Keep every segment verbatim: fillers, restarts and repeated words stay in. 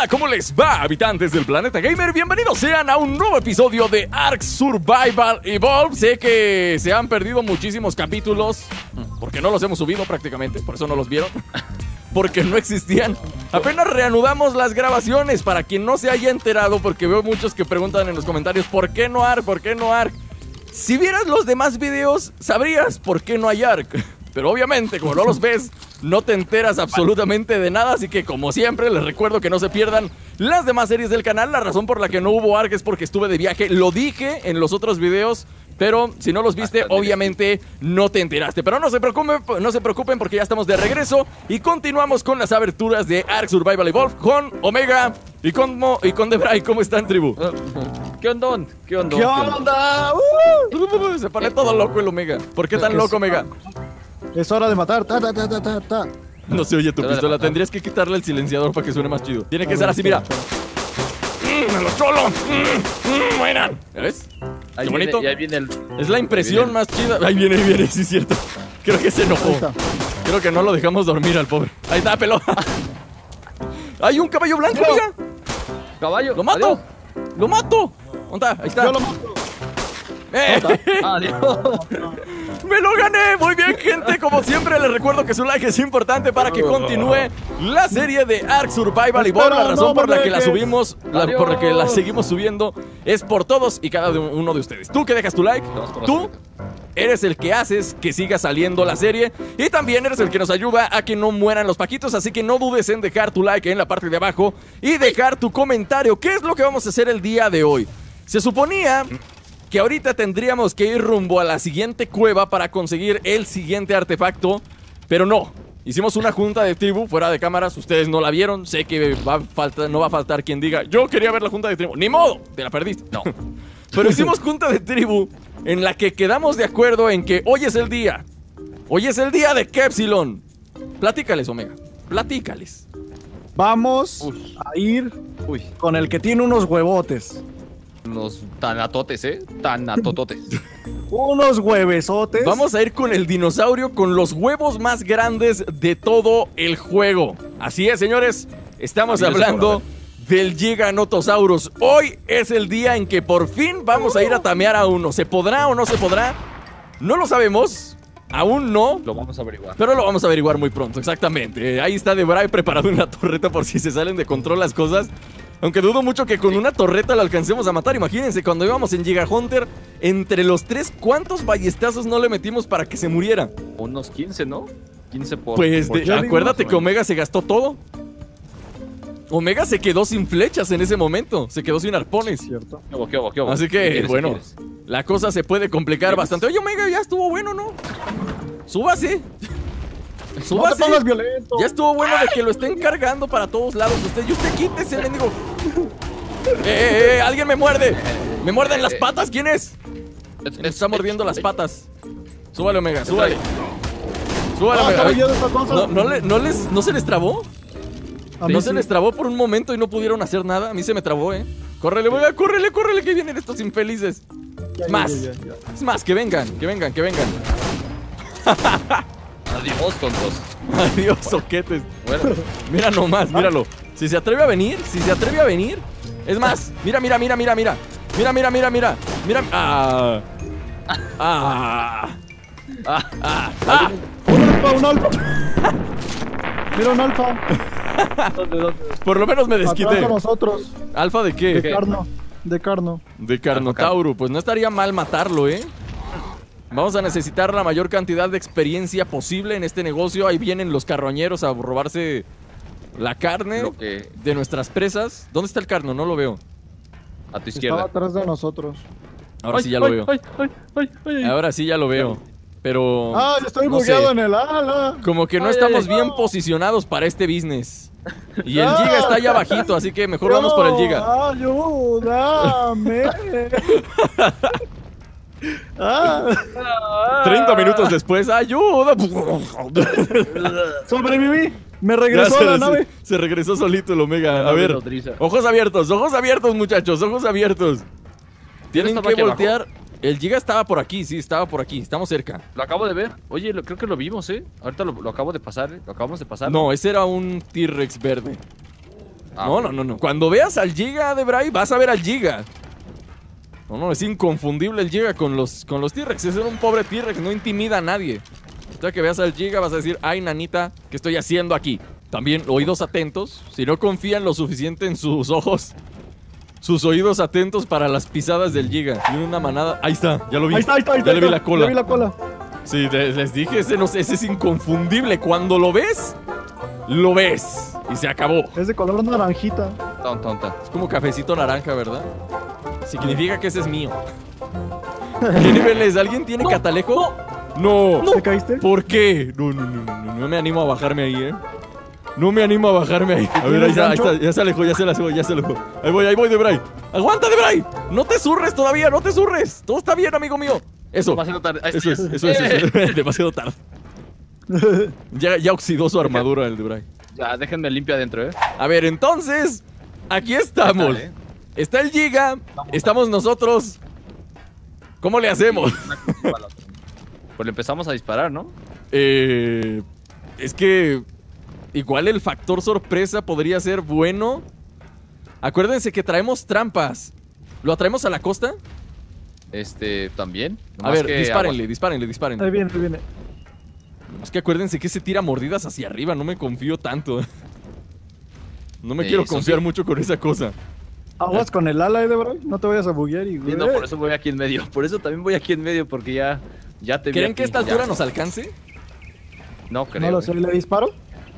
Hola, ¿cómo les va, habitantes del planeta gamer? Bienvenidos sean a un nuevo episodio de Ark Survival Evolved. Sé que se han perdido muchísimos capítulos porque no los hemos subido prácticamente, por eso no los vieron, porque no existían. Apenas reanudamos las grabaciones para quien no se haya enterado, porque veo muchos que preguntan en los comentarios ¿por qué no Ark? ¿Por qué no Ark? Si vieras los demás videos, sabrías por qué no hay Ark. Pero obviamente, como no los ves, no te enteras absolutamente de nada. Así que, como siempre, les recuerdo que no se pierdan las demás series del canal. La razón por la que no hubo Ark es porque estuve de viaje. Lo dije en los otros videos, pero si no los viste, obviamente no te enteraste. Pero no se preocupen, no se preocupen porque ya estamos de regreso y continuamos con las aberturas de Ark Survival Evolved con Omega y con Mo y con Debray. ¿Cómo están, tribu? ¿Qué onda? ¿Qué onda? ¿Qué onda? Uh, se pone todo loco el Omega. ¿Por qué tan loco, Omega? Es hora de matar. Ta, ta, ta, ta, ta, ta. No se oye tu pistola. Tendrías que quitarle el silenciador para que suene más chido. Tiene que ser así, mira. ¡Mmm, los cholos! ¡Mmm, mueran! ¿Ya ves? Ahí Qué bonito. Viene, ahí viene el... Es la impresión más chida. Ahí viene, ahí viene, sí es cierto. Creo que se enojó. Creo que no lo dejamos dormir al pobre. Ahí está, pelón. ¡Hay un caballo blanco, mira! Caballo. ¡Lo mato! Adiós. ¡Lo mato! ¿Dónde está? Ahí está. Yo lo mato. ¡Eh! Adiós. ¡Me lo gané! Muy bien, gente. Como siempre, les recuerdo que su like es importante para que continúe la serie de Ark Survival Evolved. La razón por la que la subimos, la, por la que la seguimos subiendo, es por todos y cada uno de ustedes. Tú que dejas tu like, tú eres el que haces que siga saliendo la serie y también eres el que nos ayuda a que no mueran los paquitos. Así que no dudes en dejar tu like en la parte de abajo y dejar tu comentario. ¿Qué es lo que vamos a hacer el día de hoy? Se suponía que ahorita tendríamos que ir rumbo a la siguiente cueva para conseguir el siguiente artefacto, pero no. Hicimos una junta de tribu fuera de cámaras, ustedes no la vieron, sé que va a faltar, no va a faltar quien diga, yo quería ver la junta de tribu, ni modo, te la perdiste. No. Pero hicimos junta de tribu en la que quedamos de acuerdo en que hoy es el día. Hoy es el día de Kepsilon. Platícales, Omega, platícales. Vamos Uy. a ir Uy, con el que tiene unos huevotes. unos tanatotes, ¿eh? Tanatototes. Unos huevesotes. Vamos a ir con el dinosaurio con los huevos más grandes de todo el juego. Así es, señores, estamos hablando del Giganotosaurus. Hoy es el día en que por fin vamos a ir a tamear a uno. ¿Se podrá o no se podrá? No lo sabemos. Aún no. Lo vamos a averiguar. Pero lo vamos a averiguar muy pronto, exactamente. Eh, ahí está Debray preparado una torreta por si se salen de control las cosas. Aunque dudo mucho que con una torreta lo alcancemos a matar. Imagínense, cuando íbamos en Giga Hunter, entre los tres, ¿cuántos ballestazos no le metimos para que se muriera? Unos quince, ¿no? quince por... Pues por de- chavo. acuérdate que Omega se gastó todo. Omega se quedó sin flechas en ese momento. Se quedó sin arpones. ¿Cierto? ¿Qué hubo, qué hubo, qué hubo? Así ¿Qué que, quieres, bueno, qué quieres? la cosa se puede complicar ¿Quieres? bastante. Oye, Omega, ya estuvo bueno, ¿no? Súbase. No te Súbase. pongas violento. Ya estuvo bueno de que lo estén cargando para todos lados. Usted, y usted quítese, mendigo. Eh, eh, eh, alguien me muerde. Me muerden las patas. ¿Quién es? Es- Me es- está mordiendo las es- patas. Súbale, Omega, súbale. Súbale, Ah, Omega. estaba Ay, yo de esta cosa. ¿No, no, le- no les, ¿No se les trabó? A mí ¿No sí. se les trabó por un momento y no pudieron hacer nada? A mí se me trabó, ¿eh? Córrele, Omega, córrele, córrele, que vienen estos infelices. Ya, ya, Más. ya, ya, ya. Es más, que vengan, que vengan, que vengan. Adiós, tontos. Adiós, soquetes. Bueno, Mira nomás, míralo. Si se atreve a venir, si se atreve a venir. Es más, mira, mira, mira, mira, mira. Mira, mira, mira, mira. Mira. Ah. Ah. ah, Ah. Ah. Un alfa, un alfa. Mira un alfa. ¿dónde, dónde? Por lo menos me Atrás desquité. de nosotros. ¿Alfa de De qué? carno. De carno. De Carnotauro. Pues no estaría mal matarlo, ¿eh? Vamos a necesitar la mayor cantidad de experiencia posible en este negocio. Ahí vienen los carroñeros a robarse la carne Lo que... de nuestras presas. ¿Dónde está el carno? No lo veo. A tu Estaba izquierda. atrás de nosotros. Ahora Ay, sí ya lo ay, veo. ay, ay, ay, ay, ay. Ahora sí ya lo veo. Pero Ah, yo estoy no bugueado sé. en el ala. Como que no Ay, estamos ay, ay, bien no. posicionados para este business. Y el Ah. Giga está allá abajito, así que mejor vamos por el Giga. Ayúdame. ah, treinta minutos después, ¡ayuda! sobreviví. Me regresó Ya a la se- nave. Se regresó solito el Omega. A nave ver, nodriza. ojos abiertos, ojos abiertos, muchachos, ojos abiertos. Tienen estaba que aquí abajo? voltear. El Giga estaba por aquí, sí, estaba por aquí. Estamos cerca. Lo acabo de ver. Oye, lo- creo que lo vimos, ¿eh? Ahorita lo, lo acabo de pasar, ¿eh? Lo acabamos de pasar. No, ese era un T-Rex verde. Ah, No, no, no, no. Cuando veas al Giga de Bray, vas a ver al Giga. No, no, es inconfundible el Giga con los, con los T-Rex. Es un pobre T-Rex, no intimida a nadie. Ya que veas al Giga vas a decir, ay, nanita, ¿qué estoy haciendo aquí? También oídos atentos. Si no confían lo suficiente en sus ojos, sus oídos atentos para las pisadas del Giga. Y una manada. Ahí está, ya lo vi. Ahí está, ahí está, ahí está. Ya le vi la cola. Ya vi la cola. Sí, te- les dije, ese, no, sé, ese es inconfundible. Cuando lo ves, lo ves. Y se acabó. Es de color naranjita. Tonta, tonta. Es como cafecito naranja, ¿verdad? Significa que ese es mío. ¿Qué nivel es? ¿Alguien tiene catalejo? No. ¿Te caíste? ¿Por qué? No, no, no, no, no, no me animo a bajarme ahí, ¿eh? No me animo a bajarme ahí. A ver, ahí está, ahí está, ya se alejó, ya se alejó, ya se alejó. Ahí voy, ahí voy, Debray. ¡Aguanta, Debray! ¡No te zurres todavía, no te zurres! Todo está bien, amigo mío. Eso, Demasiado tarde. Ahí eso es, está. eso es, eso es. Demasiado tarde. Ya, ya oxidó su armadura el Debray. Ya, déjenme limpio adentro, ¿eh? A ver, entonces, aquí estamos. ¿Qué tal, eh? Está el Giga, estamos nosotros. ¿Cómo le hacemos? Pues le empezamos a disparar, ¿no? Eh, es que igual el factor sorpresa podría ser bueno. Acuérdense que traemos trampas. ¿Lo atraemos a la costa? Este, también. A Nomás ver, que dispárenle, agua. dispárenle, Ahí dispárenle. viene, ahí viene. Es que acuérdense que se tira mordidas hacia arriba, no me confío tanto. No me Eh, quiero eso confiar sí. mucho con esa cosa. Aguas con el ala, eh, de verdad. No te vayas a buguear y... Sí, no, por eso voy aquí en medio. Por eso también voy aquí en medio, porque ya, ya te vi ¿Creen aquí, que esta ya. altura nos alcance? No creo. No lo ¿eh? sé, ¿le disparo?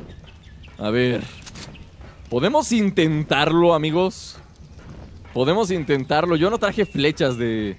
A ver. ¿Podemos intentarlo, amigos? Podemos intentarlo. Yo no traje flechas de...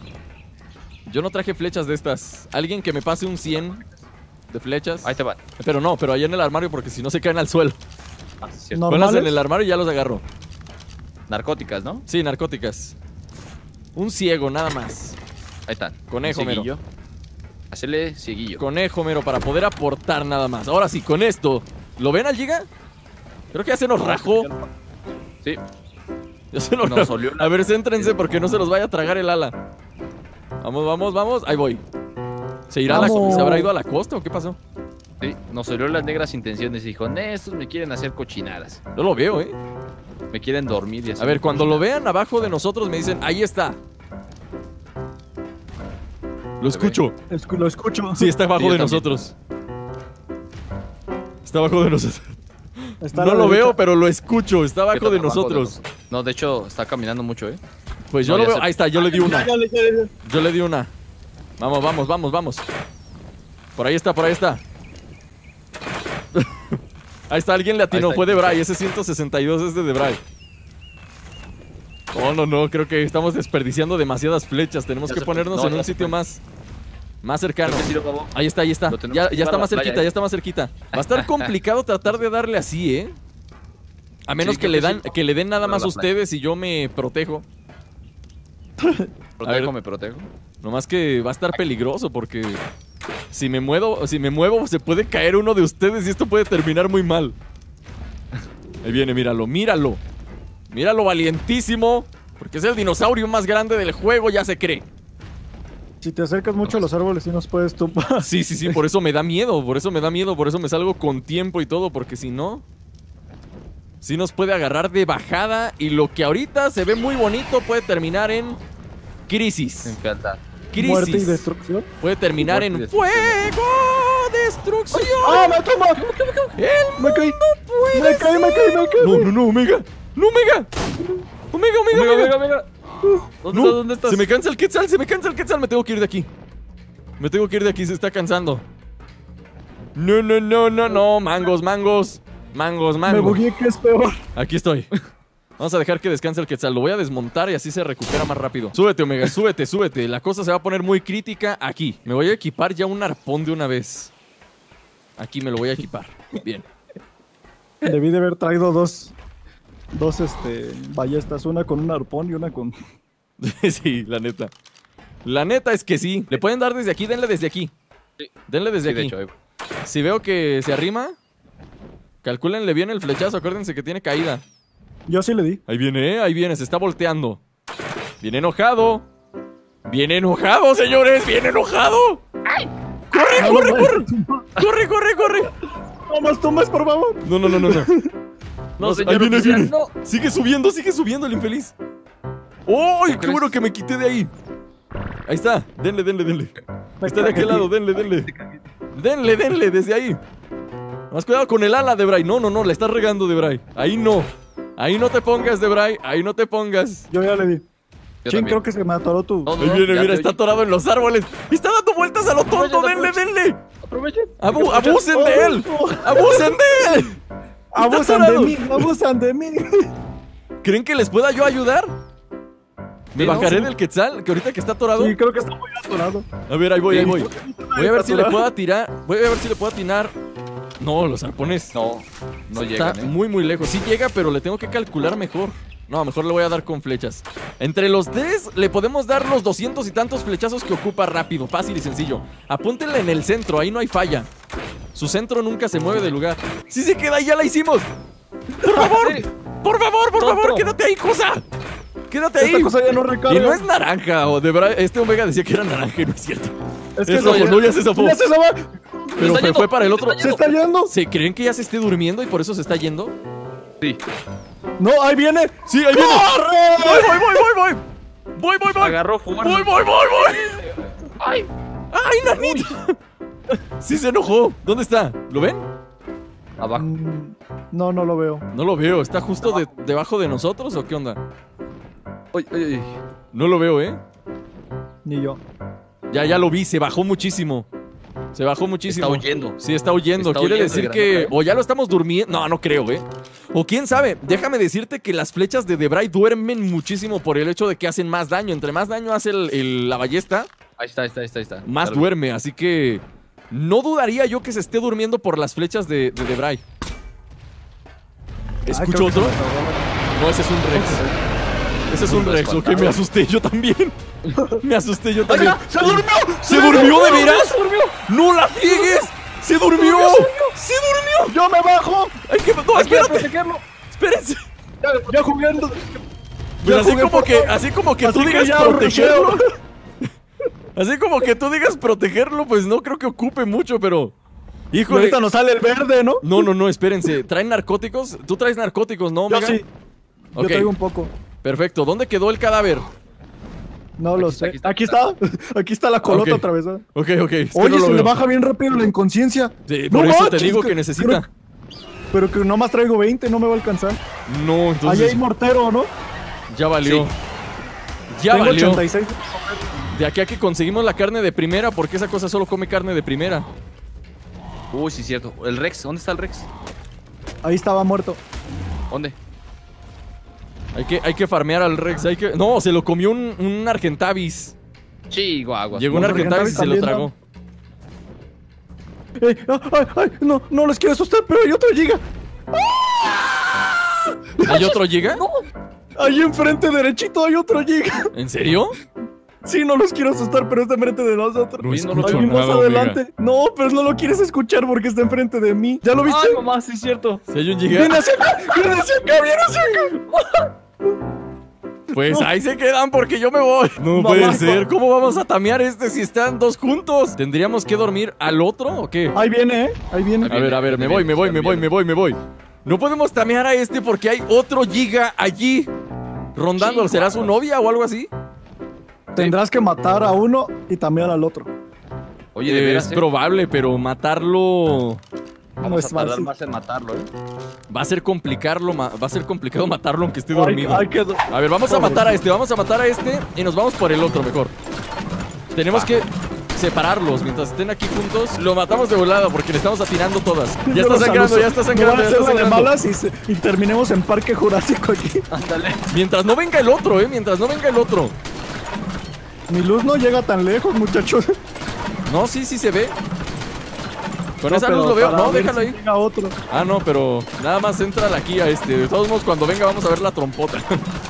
Yo no traje flechas de estas. Alguien que me pase un cien de flechas. Ahí te van. Pero no, pero allá en el armario porque si no se caen al suelo. Ah, sí, es cierto. No. Ponlas en ¿Normales? el armario y ya los agarro. Narcóticas, ¿no? Sí, narcóticas. Un ciego, nada más. Ahí están. Conejo, Un mero. cieguillo. Hacele cieguillo. Conejo, mero, para poder aportar nada más. Ahora sí, con esto. ¿Lo ven al Giga? Creo que ya se nos rajó. Sí. Ya se nos Nos rajó. olió la- A ver, céntrense porque no se los vaya a tragar el ala. Vamos, vamos, vamos. Ahí voy. ¿Se irá a la, Vamos. ¿Se habrá ido a la costa o qué pasó? Sí, nos olió las negras intenciones y dijo, "Nee, estos me quieren hacer cochinadas. No lo veo, ¿eh? Me quieren dormir y así. A ver, cuando lo vean abajo de nosotros me dicen, ahí está. Lo escucho. Escu- lo escucho. Sí, está abajo Sí, yo de también. nosotros. Está abajo de nosotros. Está a No la lo derecha. veo, pero lo escucho. Está abajo Está de abajo nosotros. nos- No, de hecho, está caminando mucho, ¿eh? Pues yo No, lo ya veo. sé. Ahí está, yo le di una. Ya, ya, ya, ya. Yo le di una. Vamos, vamos, vamos, vamos. Por ahí está, por ahí está. Ahí está, alguien le atinó. Ahí está. Fue de Bray. Ese ciento sesenta y dos es de Debray. Oh, no, no. Creo que estamos desperdiciando demasiadas flechas. Tenemos Ya que se fue. ponernos No, en ya un se sitio fue. más, más cercano. Creo que sí lo acabó. Ahí está, ahí está. Lo tenemos Ya, que ya está llevar a más la playa, cerquita, ¿eh? ya está más cerquita. Va a estar complicado tratar de darle así, ¿eh? A menos Sí, que, creo le que dan, sí. que le den nada Para más la playa. ustedes y yo me protejo. Protejo, ver. me protejo. Nomás que va a estar peligroso porque si me muevo, si me muevo se puede caer uno de ustedes y esto puede terminar muy mal. Ahí viene, míralo, míralo. Míralo valientísimo, porque es el dinosaurio más grande del juego, ya se cree. Si te acercas mucho a los árboles, sí nos puedes tumbar. Sí, sí, sí, por eso me da miedo, por eso me da miedo, por eso me salgo con tiempo y todo, porque si no, sí nos puede agarrar de bajada y lo que ahorita se ve muy bonito puede terminar en crisis. En fealdad. Crisis. Muerte y destrucción. Puede terminar Muerte y en destrucción. fuego, destrucción. ¡Ah, me toma! El Me caí. puede Me caí, me caí, me caí. No, no, no, Omega. No, Omega. Omega, Omega, Omega, Omega. Omega, Omega. ¿Dónde No, estás? ¿Dónde estás? se me cansa el Quetzal, se me cansa el Quetzal. Me tengo que ir de aquí. Me tengo que ir de aquí, se está cansando. No, no, no, no, no. Mangos, mangos. Mangos, Me mangos. bugué, que es peor. Aquí estoy. Vamos a dejar que descanse el Quetzal. Lo voy a desmontar y así se recupera más rápido. Súbete, Omega, súbete, súbete. La cosa se va a poner muy crítica aquí. Me voy a equipar ya un arpón de una vez. Aquí me lo voy a equipar. Bien. Debí de haber traído dos. Dos, este. Ballestas. Una con un arpón y una con. Sí, la neta. La neta es que sí. ¿Le pueden dar desde aquí? Denle desde aquí. Sí. Denle desde Sí, de aquí. hecho, ahí- Si veo que se arrima, calcúlenle bien el flechazo. Acuérdense que tiene caída. Yo sí le di. Ahí viene, ¿eh? Ahí viene. Se está volteando. Viene enojado. Viene enojado, señores. Viene enojado. ¡Corre, corre, corre! ¡Corre, corre, corre! No más tumbes, por favor. No, no, no, no, no. No, ahí señor viene, oficial, viene. no. Sigue subiendo, sigue subiendo el infeliz. ¡Uy! ¡Qué crees? bueno que me quité de ahí! Ahí está, denle, denle, denle. Está de aquel lado, denle, denle. Denle, denle, desde ahí. Más cuidado con el ala, Debray. No, no, no, le estás regando, Debray. Ahí no. Ahí no te pongas, Debray. Ahí no te pongas. Yo ya le di. Yo Chin, también. creo que se me atoró tu. No, no, Ahí no, viene, ya mira, te está oí. atorado en los árboles. Y está dando vueltas a lo tonto. Aprovechen, Denle, aprovechen. denle. Aprovechen. Abu- abusen de él. Oh, Abusen de él. Abusan de atorado. mí, abusan de mí. ¿Creen que les pueda yo ayudar? Me Sí, ¿no? bajaré Sí. del quetzal, que ahorita que está atorado. Sí, creo que está muy atorado. A ver, ahí voy, ahí voy. Voy a ver si le Atorado. puedo tirar. Voy a ver si le puedo atinar. No, los arpones. No, no Está llegan, ¿eh? muy, muy lejos. Sí llega, pero le tengo que calcular mejor. No, mejor le voy a dar con flechas. Entre los tres le podemos dar los doscientos y tantos flechazos que ocupa rápido, fácil y sencillo. Apúntenle en el centro, ahí no hay falla. Su centro nunca se mueve de lugar. ¡Sí se queda! ¡Ya la hicimos! ¡Por favor! Sí. ¡Por favor, por Tonto. favor! ¡Quédate ahí, cosa! ¡Quédate ahí! Esta cosa ya no recarga. Y no es naranja, o de verdad, este Omega decía que era naranja y no es cierto. Es que Eso, se- no, ya se zafó. Ya se zafó. Pero está fue, yendo, fue para el otro. está Se está yendo. ¿Se creen que ya se esté durmiendo y por eso se está yendo? Sí. No, ahí viene. Sí, ahí viene. ¡Corre! Voy, voy, voy, voy, voy. Voy, voy, voy. Agarró fuerza. Voy, voy, voy, voy. ¡Ay! ¡Ay, nanito! Sí se enojó. ¿Dónde está? ¿Lo ven? Abajo. Mm, No, no lo veo. No lo veo. ¿Está justo de- debajo de nosotros o qué onda? Uy, uy, uy. No lo veo, ¿eh? Ni yo. Ya, ya lo vi. Se bajó muchísimo. Se bajó muchísimo. Está huyendo. Sí, está huyendo. Está Quiere huyendo decir de que granota, ¿eh? o ya lo estamos durmiendo. No, no creo, ¿eh? O quién sabe. Déjame decirte que las flechas de Debray duermen muchísimo por el hecho de que hacen más daño. Entre más daño hace el- el- la ballesta, Ahí está, ahí está, ahí está. Ahí está. más Tal- duerme. Así que no dudaría yo que se esté durmiendo por las flechas de, de Debray. Ay, ¿Escucho creo que se otro? me atoró. No, ese es un Rex. Ese es un Mundo Rex, ok, espantado. me asusté yo también. Me asusté yo ¡Ahí también. está! ¡Se durmió! ¿Se durmió de veras? ¡Se durmió! ¡No la friegues! ¡Se durmió! ¡Se durmió! ¡Yo me bajo! ¡Ay, que no! Hay que ¡Espérate! protegerlo. ¡Espérense! Ya, ya jugando. Pues Ya así jugué como que, Fortnite. así como que tú Así que digas ya protegerlo. rusheo. Así como que tú digas protegerlo, pues no creo que ocupe mucho, pero. Y Híjole. ahorita nos sale el verde, ¿no? No, no, no, espérense. ¿Traen narcóticos? Tú traes narcóticos, ¿no, Yo Omega? sí. Ok. Yo traigo un poco. Perfecto. ¿Dónde quedó el cadáver? No Aquí lo está, sé. aquí está, Aquí está. Aquí está la colota Ok. otra vez. ¿eh? Ok, ok. es que Oye, no lo se le veo. baja bien rápido la inconsciencia. Sí, No por eso te manches, digo que- que necesita. creo- Pero que nomás traigo veinte, no me va a alcanzar. No, Ahí entonces. hay mortero, ¿no? Ya valió. Sí. Ya Tengo valió. ochenta y seis. De aquí a que conseguimos la carne de primera, porque esa cosa solo come carne de primera. Uy, sí, cierto. El Rex, ¿dónde está el Rex? Ahí estaba muerto. ¿Dónde? Hay que, hay que farmear al Rex. Hay que... No, se lo comió un, un Argentavis. Chihuahua. Llegó un Los Argentavis y se lo Argentavis tragó. Eh, ay, ay, ay, no, no les quiero asustar, pero hay otro giga. ¿Hay otro Giga? Ahí enfrente derechito hay otro giga. ¿En serio? Sí, no los quiero asustar, pero está enfrente de nosotros. No Oye, no lo escucho Ahí más nada, adelante. No, pero no lo quieres escuchar porque está enfrente de mí. ¿Ya lo viste? Ay, mamá, sí es cierto. Si hay un Giga, Viene hacia acá, viene hacia acá, viene hacia acá. pues ahí se quedan porque yo me voy. No Mamá, puede ser. no. ¿Cómo vamos a tamear este si están dos juntos? ¿Tendríamos que dormir al otro o qué? Ahí viene, ¿eh? Ahí viene. A ver, a ver, me voy, me voy, me voy, me voy, me voy. No podemos tamear a este porque hay otro Giga allí rondando. Sí, ¿Será su novia o algo así? Tendrás que matar a uno y también al otro. Oye, de veras, es ¿eh? probable, pero matarlo No Vamos es a tardar fácil. más en matarlo, ¿eh? va a ser complicarlo, ma- va a ser complicado matarlo aunque esté Hay, dormido. hay que... A ver, vamos a matar a este, vamos a matar a este y nos vamos por el otro mejor. Tenemos que separarlos mientras estén aquí juntos. Lo matamos de volada porque le estamos atinando todas. Ya Yo está los sangrando, aluso. ya está Me sangrando, van a ya hacer está la de sangrando. malas y, se- y terminemos en Parque Jurásico aquí. Ándale. Mientras no venga el otro, eh, mientras no venga el otro. Mi luz no llega tan lejos, muchachos. No, sí, sí se ve. Con No, esa pero luz lo veo. para No, ver déjalo si ahí. llega otro. Ah, no, pero nada más entra aquí a este. De todos modos, cuando venga vamos a ver la trompota.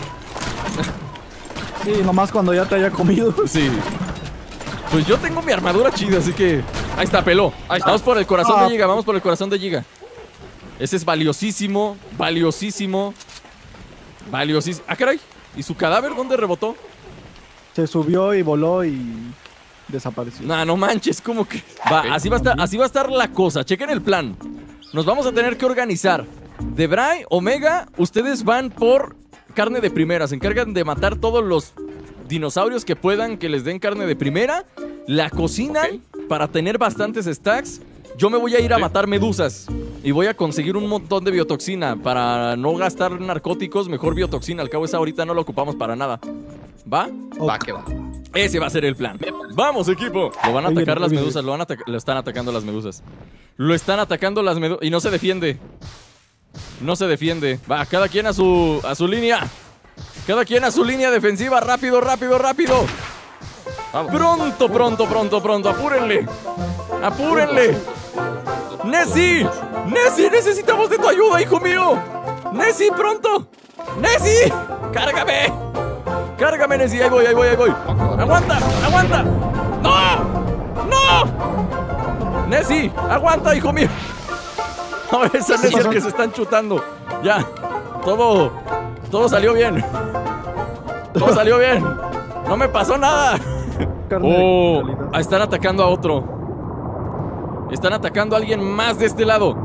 Sí, nomás cuando ya te haya comido. Sí. Pues yo tengo mi armadura chida, así que... Ahí está, peló. Ahí está. Vamos por el corazón Ah. de Giga, vamos por el corazón de Giga. Ese es valiosísimo, valiosísimo, valiosísimo. Ah, caray. ¿Y su cadáver dónde rebotó? Se subió y voló y desapareció. Nah, no manches, como que... Va, así va a estar, así va a estar la cosa. Chequen el plan. Nos vamos a tener que organizar. Debray, Omega, ustedes van por carne de primera. Se encargan de matar todos los dinosaurios que puedan, que les den carne de primera. La cocinan okay. para tener bastantes stacks. Yo me voy a ir a sí. matar medusas. Y voy a conseguir un montón de biotoxina. Para no gastar narcóticos, mejor biotoxina. Al cabo esa ahorita no la ocupamos para nada. ¿Va? Va, que va. Ese va a ser el plan. Vamos, equipo. Lo van a atacar las medusas. Lo, van a lo están atacando las medusas. Lo están atacando las medusas. Y no se defiende. No se defiende. Va, cada quien a su, a su línea. Cada quien a su línea defensiva. Rápido, rápido, rápido. Vamos. Pronto, pronto, pronto, pronto. Apúrenle. Apúrenle. Nessie. Nessie, necesitamos de tu ayuda, hijo mío. Nessie, pronto. Nessie. Cárgame. Cárgame, Nessie. Ahí voy, ahí voy, ahí voy. Aguanta, aguanta. No. No. Nessie, aguanta, hijo mío. Ahora esa Nessie es que se están chutando. Ya. Todo. Todo salió bien. Todo salió bien. No me pasó nada. Oh, están atacando a otro. Están atacando a alguien más de este lado.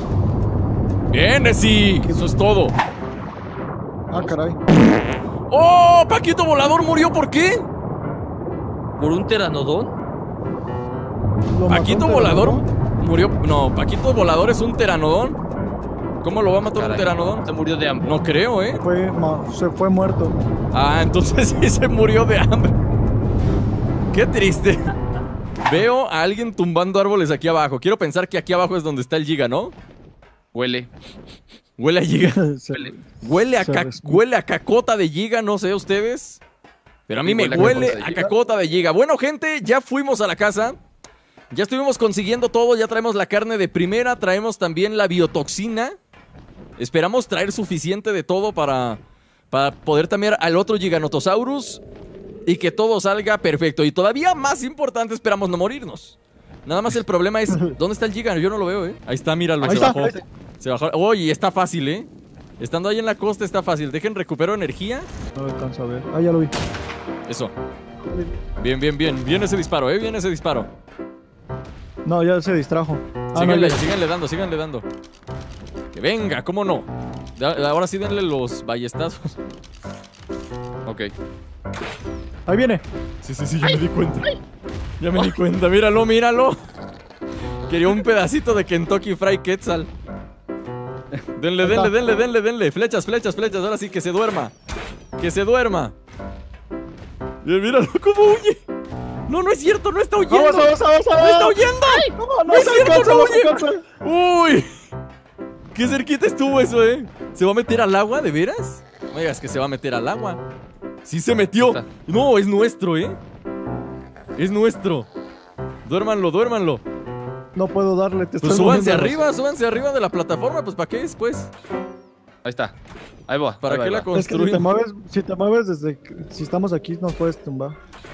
Bien, Nessie. Eso es todo. Ah, caray. ¡Oh! Paquito Volador murió, ¿por qué? ¿Por un pteranodón? Paquito Volador murió. No, Paquito Volador es un pteranodón. ¿Cómo lo va a matar Caray, un pteranodón? Se murió de hambre. No creo, ¿eh? Fue, se fue muerto. Ah, entonces sí se murió de hambre. Qué triste. Veo a alguien tumbando árboles aquí abajo. Quiero pensar que aquí abajo es donde está el Giga, ¿no? Huele. Huele a Giga. Huele. Huele a, ca huele a cacota de Giga, no sé ustedes. Pero a mí sí, me huele, huele a, a cacota de Giga. Bueno, gente, ya fuimos a la casa. Ya estuvimos consiguiendo todo. Ya traemos la carne de primera. Traemos también la biotoxina. Esperamos traer suficiente de todo para, para poder también al otro Giganotosaurus. Y que todo salga perfecto. Y todavía más importante, esperamos no morirnos. Nada más el problema es, ¿dónde está el Giga? Yo no lo veo, ¿eh? Ahí está, míralo, ahí se está. bajó. Se bajó. Oye, está fácil, ¿eh? Estando ahí en la costa está fácil. Dejen recupero energía. No alcanzo a ver. Ah, ya lo vi. Eso. Bien, bien, bien. Bien ese disparo, ¿eh? Bien ese disparo. No, ya se distrajo. Ah, síganle, no, síganle dando, síganle dando. Que venga, ¿cómo no? Ahora sí denle los ballestazos. Ok. Ahí viene. Sí, sí, sí, ya me di cuenta. Ya me di cuenta, míralo, míralo. Quería un pedacito de Kentucky Fried Quetzal. Denle, denle, denle, denle, denle. Flechas, flechas, flechas. Ahora sí, que se duerma. Que se duerma. Bien, míralo cómo huye. No, no es cierto, no está huyendo. Vamos, vamos, vamos, vamos. No está huyendo. Ay, no, no, no es cierto, alcanza, no huye. Uy. Qué cerquita estuvo eso, ¿eh? ¿Se va a meter al agua, de veras? No digas que se va a meter al agua. Sí se metió. No, es nuestro, ¿eh? Es nuestro. Duérmanlo, duérmanlo. No puedo darle. Te pues súbanse arriba, los... súbanse arriba de la plataforma. Pues ¿para qué después? Ahí está. Ahí va. ¿Para ahí qué va, la construimos? Es que si te mueves, si te mueves desde... Si estamos aquí nos puedes tumbar.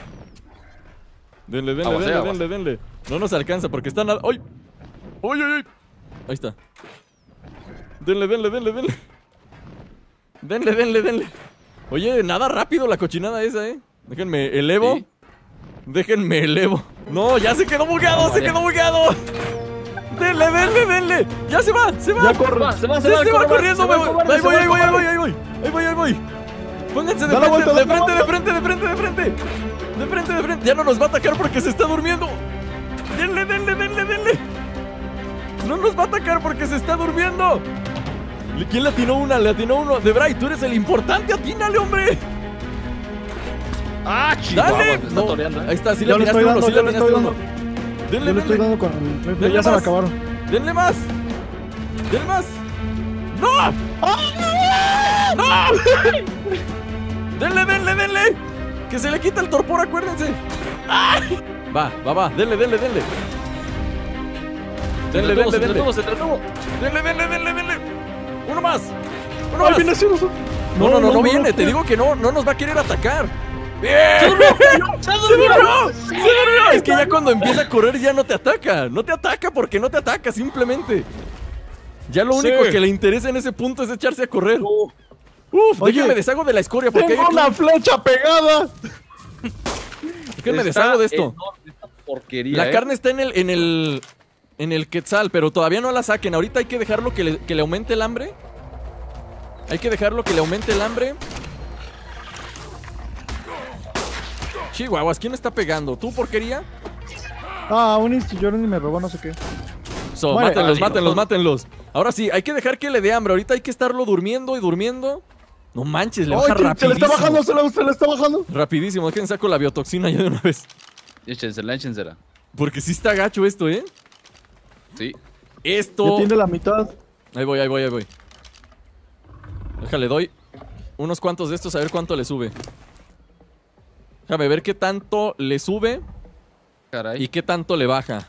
Denle, denle, vamos, denle, denle, denle. No nos alcanza porque están... ¡Ay! ¡Ay, ay, ay! Ahí está. Denle, denle, denle, denle. Denle, denle, denle. Oye, nada rápido la cochinada esa, ¿eh? Déjenme elevo. ¿Sí? Déjenme elevo. No, ya se quedó bugueado, no, se quedó bugueado. Denle, denle, denle. Ya se va, se va. Ya corre. Se va, se se va, se va, va corriendo. se va, me voy, ahí voy, ahí voy, ahí voy, ahí voy. Ahí voy, ahí voy. Pónganse de frente, vuelta, de frente, de frente, de frente, de frente. De frente, de frente. Ya no nos va a atacar porque se está durmiendo. Denle, denle, denle, denle. No nos va a atacar porque se está durmiendo. ¿Quién le atinó una? Le atinó uno. Debray, tú eres el importante. Atínale, hombre. ¡Ah, chihuahua! ¡Dale! Me está No, toreando, ¿eh? Ahí está, sí le atinaste uno, sí le atinaste uno. Denle, denle. Estoy dando con el... Denle ya más. Se me acabaron. Denle más. Denle más. ¡No! ¡No! Denle, denle, denle. Que se le quita el torpor, acuérdense. ¡Ay! Va, va, va. Denle, denle, denle. Denle, denle, denle. Se entretuvo. Denle, denle, denle, denle. Uno más. Uno Ay, más. viene así, no, no, no, no, no viene. Te digo que no, no nos va a querer atacar. ¡Bien! ¡Se durmió! ¡Se durmió! ¡Se durmió! Es que ya cuando empieza a correr ya no te ataca. No te ataca porque no te ataca, simplemente. Ya lo único sí. que le interesa en ese punto es echarse a correr. No. Uf, Oye, déjame deshago de la escoria porque tengo hay una flecha pegada. Déjame deshago de esto. Porquería, la eh. carne está en el, en el en el Quetzal, pero todavía no la saquen. Ahorita hay que dejarlo que le, que le aumente el hambre Hay que dejarlo que le aumente el hambre. Chihuahuas, ¿quién está pegando? ¿Tú, porquería? Ah, un Instillón y me robó no sé qué. So, Muere. mátenlos, Ay, mátenlos, no. mátenlos. Ahora sí, hay que dejar que le dé hambre. Ahorita hay que estarlo durmiendo y durmiendo. No manches, le Ay, baja que- se rapidísimo. le está bajando, se le, se le está bajando. Rapidísimo, déjenme saco la biotoxina ya de una vez. Échensela, échensela. Porque sí está gacho esto, ¿eh? Sí. Esto... Ya tiene la mitad. Ahí voy, ahí voy, ahí voy. Déjale, doy unos cuantos de estos a ver cuánto le sube. Déjame ver qué tanto le sube Caray. y qué tanto le baja.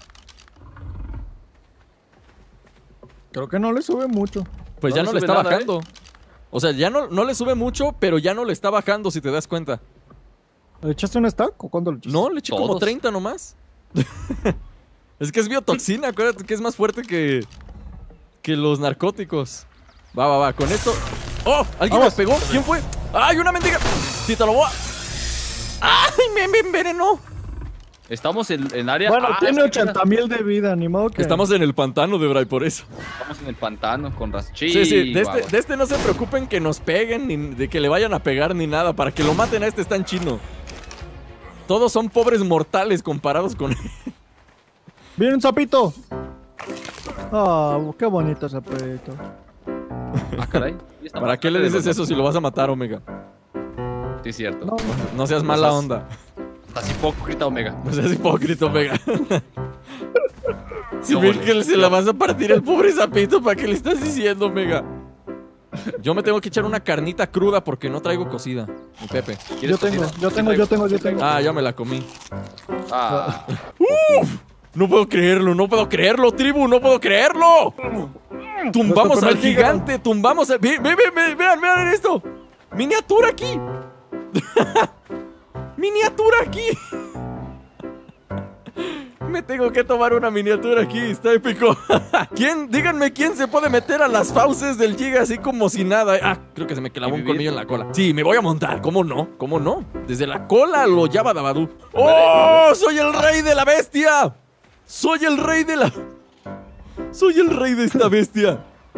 Creo que no le sube mucho. Pues No ya le no le sube está nada, bajando. O sea, ya no, no le sube mucho, pero ya no le está bajando, si te das cuenta. ¿Le echaste un stack o cuándo le echaste? No, le eché como Todos. treinta nomás. Es que es biotoxina, acuérdate que es más fuerte que, que los narcóticos. Va, va, va, con esto... ¡Oh! ¿Alguien Vamos. me pegó? ¿Quién fue? ¡Ay, una mendiga! ¡Sí, te lo voy a... ¡Ay, me, me envenenó! Estamos en, en área... Bueno, Ah, tiene es que ochenta mil de vida, ni modo que... Estamos en el pantano de Bray, por eso. Estamos en el pantano con ras... Sí, sí, de este, Chihuahua. de este no se preocupen que nos peguen, ni de que le vayan a pegar, ni nada. Para que lo maten a este está en chino. Todos son pobres mortales comparados con él. ¡Viene un sapito! Ah, qué bonito sapito. Ah, caray. ¿Y esta ¿Para qué le masacre de dices los eso si lo vas a matar, Omega? Sí, cierto. No, No seas No mala seas- onda. Estás hipócrita, Omega. No seas hipócrita, Omega. Si No, ves vale. que se la vas a partir el pobre sapito, ¿para qué le estás diciendo, Omega? Yo me tengo que echar una carnita cruda porque no traigo cocida. Mi Pepe. yo ¿Quieres tengo, cocina? yo tengo, yo tengo, yo tengo. Ah, ya me la comí. Ah, No puedo creerlo, no puedo creerlo, tribu, no puedo creerlo. Tumbamos Nuestro al primer giga. gigante, tumbamos al... Ve, ve, ve, ve, vean, vean esto. Miniatura aquí. Miniatura aquí. Me tengo que tomar una miniatura aquí, está épico. ¿Quién? Díganme quién se puede meter a las fauces del giga así como si nada. Ah, creo que se me clavó ¿Y un vivir? colmillo en la cola. Sí, me voy a montar, ¿cómo no? ¿Cómo no? Desde la cola lo llama Dabadú. ¡Oh! ¡Soy el rey de la bestia! ¡Soy el rey de la... ¡Soy el rey de esta bestia!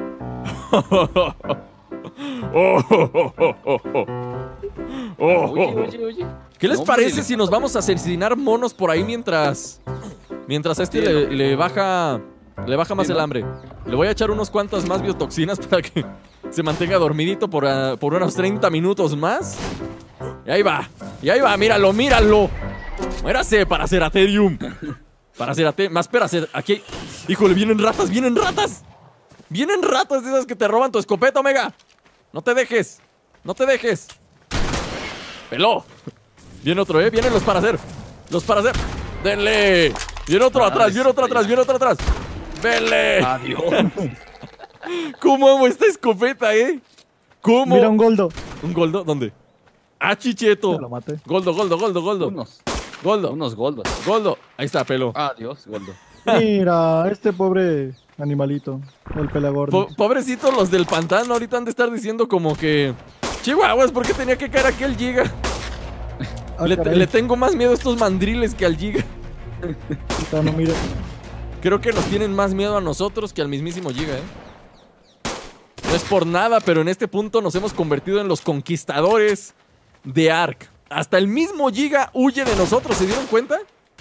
oye, oye, oye. ¿Qué les No, parece hombre, si nos vamos a asesinar monos por ahí mientras... Mientras a este Sí, le, no. le baja... Le baja más Sí, el no. hambre. Le voy a echar unos cuantas más biotoxinas para que se mantenga dormidito por, ah, por unos treinta minutos más. Y ahí va. Y ahí va, míralo, míralo. Muérase para Ceratherium. Para Ceratherium. Más para hacer. Aquí hay... Híjole, vienen ratas, vienen ratas. Vienen ratas de esas que te roban tu escopeta, Omega. No te dejes. No te dejes. Peló. Viene otro, ¿eh? Vienen los para hacer. Los para hacer. Denle. Viene otro Ah, atrás, viene otro está atrás, ya. viene otro atrás. Denle. Adiós. ¿Cómo amo esta escopeta, eh? ¿Cómo? Mira un goldo. ¿Un goldo? ¿Dónde? Ah, chicheto. Ya lo maté. Goldo, goldo, goldo, goldo. Unos, Goldo, unos goldos. goldo. Ahí está, pelo. Adiós, goldo. Mira, este pobre animalito, el pelagordo. Po- pobrecitos los del pantano ahorita han de estar diciendo como que... Chihuahuas, ¿por qué tenía que caer aquí el giga? Ah, le, caray. le tengo más miedo a estos mandriles que al giga. Ahorita no mire. Creo que nos tienen más miedo a nosotros que al mismísimo giga, ¿eh? No es por nada, pero en este punto nos hemos convertido en los conquistadores de Ark. Hasta el mismo giga huye de nosotros, ¿se dieron cuenta?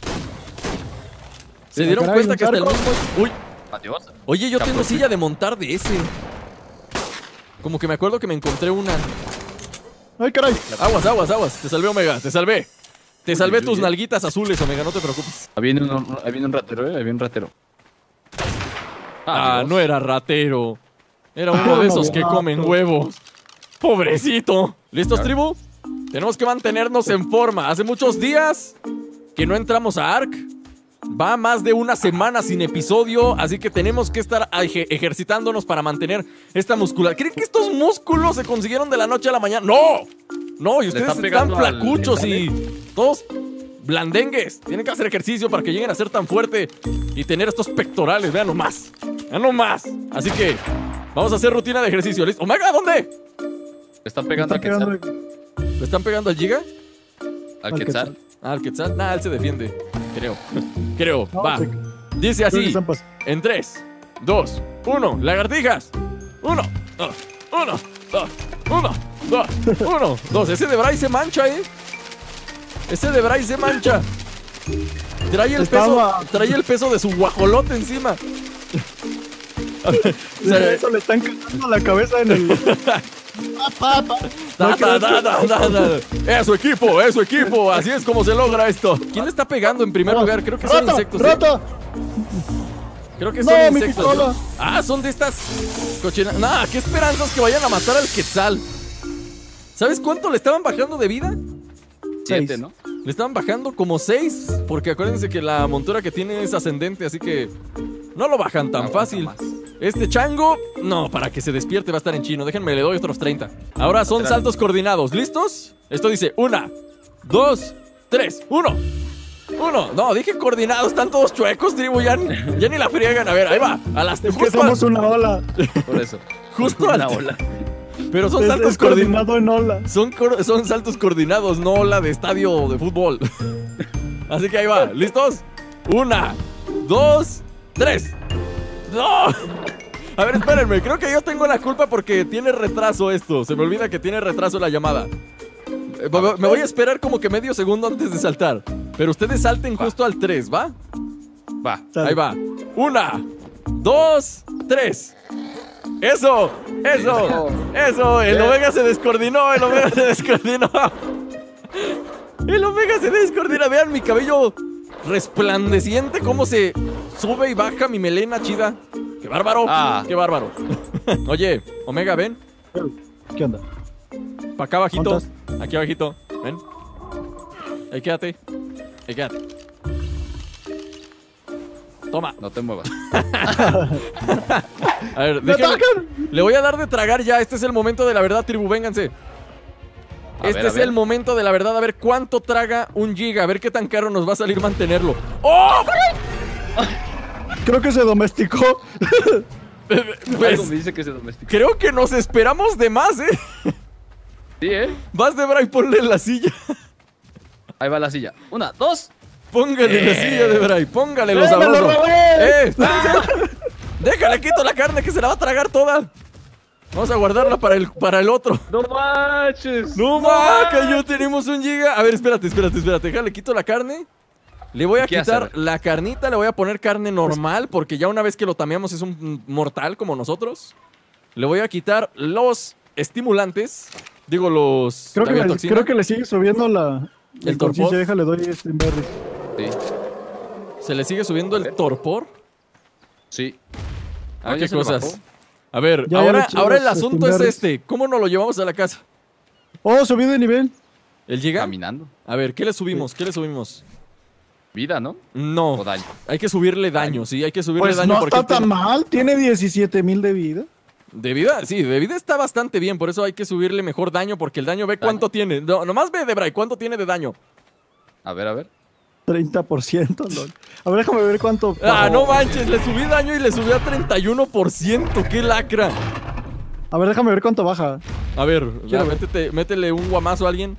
¿Se Ah, dieron caray, cuenta un que hasta el charco. mismo... Uy, Adiós. oye, yo tengo Capro- silla de montar de ese. Como que me acuerdo que me encontré una. Ay, caray. Aguas, aguas, aguas. Te salvé, Omega, te salvé. Te Uy, salvé uy, tus uy. nalguitas azules, Omega, no te preocupes. Ahí viene un, ahí viene un ratero, eh. Ahí viene un ratero. Ah, Adiós. no era ratero. Era uno Ah, de no, esos que gato. comen huevos. Pobrecito. ¿Listos, Ya. tribu? Tenemos que mantenernos en forma. Hace muchos días que no entramos a Ark. Va más de una semana sin episodio, así que tenemos que estar eje- ejercitándonos para mantener esta musculatura. ¿Creen que estos músculos se consiguieron de la noche a la mañana? ¡No! No, y ustedes están están pegando al flacuchos y internet. todos blandengues. Tienen que hacer ejercicio para que lleguen a ser tan fuerte y tener estos pectorales. Vean nomás. Vean nomás. Así que vamos a hacer rutina de ejercicio. ¿Listo? Omega, ¿dónde? Le están pegando Está al Quetzal. pegando- ¿Le están pegando al Giga? Al al Quetzal. Quetzal. Ah, al Quetzal. Nah, él se defiende. Creo. Creo. No, Va. se- Dice creo que así. están pas- En tres, dos, uno. Lagartijas. Uno, dos, uno, dos, uno, dos, uno, dos. Ese Debray se mancha, ¿eh? Ese Debray se mancha. Trae el peso, trae el peso de su guajolote encima. De eso le están cantando la cabeza en el... Pa, pa. Da, da, da, da, da, da. Es su equipo, es su equipo. Así es como se logra esto. ¿Quién le está pegando en primer lugar? Creo que son ¡Roto! insectos. ¡Roto! ¿Sí? Creo que No, son mi insectos. pistola. Ah, son de estas cochinas. Nah, qué esperanzas que vayan a matar al Quetzal. ¿Sabes cuánto le estaban bajando de vida? Siete, ¿no? Le estaban bajando como seis. Porque acuérdense que la montura que tiene es ascendente, así que no lo bajan tan No, fácil. más. Este chango, no, para que se despierte va a estar en chino. Déjenme, le doy otros treinta. Ahora son saltos coordinados. ¿Listos? Esto dice una, dos, tres, uno. Uno. No, dije coordinados. Están todos chuecos, tribu. Ya, ya ni la friegan. A ver, ahí va. A las Es que somos una ola. Por eso. Justo una al- ola. Pero son Es, saltos es coordinados. coordinado en ola. Son, cor- son saltos coordinados, no ola de estadio de fútbol. Así que ahí va. ¿Listos? Una, dos, tres. ¡No! A ver, espérenme. Creo que yo tengo la culpa porque tiene retraso esto. Se me olvida que tiene retraso la llamada. Eh, Me me voy a esperar como que medio segundo antes de saltar. Pero ustedes salten justo al tres, ¿va? Va. Sale. Ahí va. Una, dos, tres. ¡Eso! ¡Eso! ¡Eso! El Omega se descoordinó. El Omega se descoordinó. El Omega se descoordina. Vean mi cabello resplandeciente. Cómo se sube y baja mi melena chida. ¡Qué bárbaro! Ah. ¡Qué bárbaro! Oye, Omega, ven. ¿Qué onda? Pa' acá abajito. ¿Cuántas? Aquí abajito. Ven. Ahí quédate. Ahí quédate. Toma. No te muevas. A ver, ¡Me déjenme. atacan! Le voy a dar de tragar ya. Este es el momento de la verdad, tribu. Vénganse. A Este ver, a es ver. el momento de la verdad. A ver cuánto traga un giga. A ver qué tan caro nos va a salir mantenerlo. ¡Oh! Creo que se domesticó. Algo Pues, me dice que se domestica. creo que nos esperamos de más, ¿eh? Sí, ¿eh? Vas de Bray, ponle en la silla. Ahí va la silla. Una, dos. Póngale la silla de Bray. Póngale los ¡Eh, me lo sabrosos. robé! ¡Eh! espérense. Déjale, quito la carne que se la va a tragar toda. Vamos a guardarla para el, para el otro. No manches. No, ma, que yo tenemos un giga. A ver, espérate, espérate, espérate. Déjale, quito la carne. Le voy a ¿Qué quitar hacer? la carnita, le voy a poner carne normal, porque ya una vez que lo tameamos es un mortal como nosotros. Le voy a quitar los estimulantes. Digo, los... Creo la que, le, biotoxina. creo que le sigue subiendo la... ¿El conciencia. torpor? Déjale, doy este berry. Sí. Se le sigue subiendo el torpor. Sí. Ah, ya qué se le cosas. bajó. A ver, Ya, ya ahora, le eché ahora el los asunto es Steamberries. este. ¿Cómo nos lo llevamos a la casa? Oh, subió de nivel. ¿El giga? Caminando. A ver, ¿qué le subimos? ¿Qué le subimos? Vida, ¿no? No. O daño. Hay que subirle daño, sí, hay que subirle Pues daño no porque está tan tiene- mal. Tiene diecisiete mil de vida. de vida, sí, de vida está bastante bien, por eso hay que subirle mejor daño porque el daño ve Daño. cuánto tiene. No, nomás ve Debray, cuánto tiene de daño. A ver, a ver. treinta por ciento. lol. A ver, déjame ver cuánto. Ah, bajó. no manches, le subí daño y le subí a treinta y uno por ciento, qué lacra. A ver, déjame ver cuánto baja. A ver, Quiero ya, ver. métete- métele un guamazo a alguien.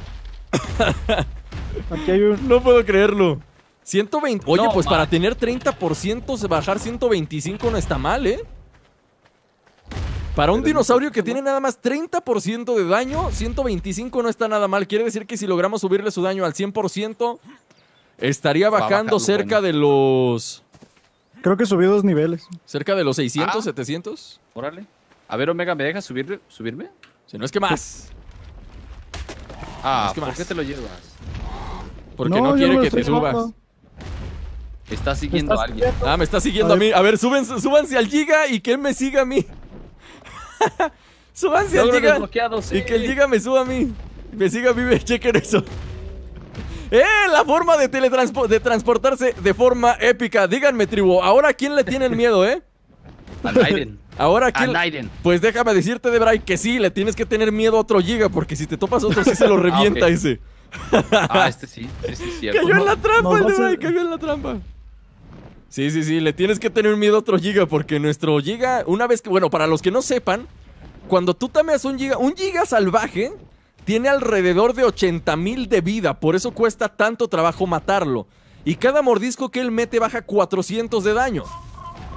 Aquí hay un. No puedo creerlo. ciento veinte. Oye, No, pues para man. tener treinta por ciento bajar ciento veinticinco no está mal, ¿eh? Para un Pero dinosaurio no- que tiene nada más treinta por ciento de daño, ciento veinticinco no está nada mal. Quiere decir que si logramos subirle su daño al cien por ciento, estaría Va bajando bajando, cerca bueno. de los... Creo que subió dos niveles. Cerca de los seiscientos, Ah. setecientos. Órale. A ver, Omega, ¿me dejas subir, subirme? Si no es que más. Ah, Es que ¿por más. qué te lo llevas? Porque no, yo quiere lo que te estoy subas. llevando. Está siguiendo Estás a alguien. siguiendo. Ah, me está siguiendo a, A mí. ver. A ver, súbense, súbanse al Giga y que él me siga a mí. Súbanse al Logro Giga. desbloqueado, sí. Y que el Giga me suba a mí. Me siga a mí, me chequen eso. ¡Eh! La forma de, teletranspo- de transportarse de forma épica. Díganme, tribu, ¿ahora a quién le tienen miedo, eh? A Naiden. Ahora a A quién... Naiden. Pues déjame decirte, Debray, que sí, le tienes que tener miedo a otro Giga, porque si te topas otro, sí se lo revienta ok. ese. Ah, este sí. Sí, sí, cierto. Cayó en la trampa, nos el va a Debray, hacer- cayó en la trampa. Sí, sí, sí, le tienes que tener miedo a otro Giga, porque nuestro Giga, una vez que, bueno, para los que no sepan, cuando tú tameas un Giga, un Giga salvaje tiene alrededor de ochenta mil de vida, por eso cuesta tanto trabajo matarlo. Y cada mordisco que él mete baja cuatrocientos de daño.